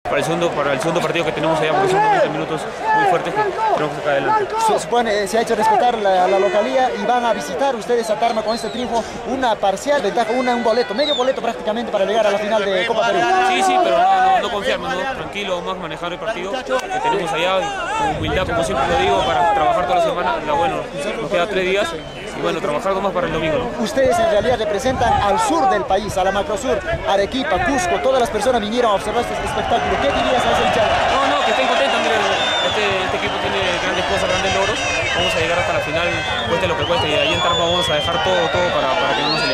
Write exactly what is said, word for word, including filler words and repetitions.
para el segundo, para el segundo partido que tenemos allá, porque son noventa minutos muy fuertes que tenemos que sacar adelante. Se supone, se ha hecho respetar la, la localía y van a visitar ustedes a Tarma con este triunfo, una parcial ventaja, una, un boleto, medio boleto prácticamente para llegar a la final de Copa Perú. Sí, sí, pero no, no, no confiarnos, ¿no? Tranquilo, vamos a manejar el partido que tenemos allá, con humildad, como siempre lo digo, para trabajar toda la semana. La, bueno, nos queda tres días y bueno, trabajar más para el domingo, ¿no? Ustedes en realidad representan al sur del país, a la macrosur, Arequipa, Cusco, todas las personas vinieron a observar este espectáculo. ¿Qué dirías a esa hinchada? No, no, que estén contentos, miren, este, este equipo tiene grandes cosas, grandes logros, vamos a llegar hasta la final, cueste lo que cueste, y ahí en Tarma vamos a dejar todo, todo para, para que no nos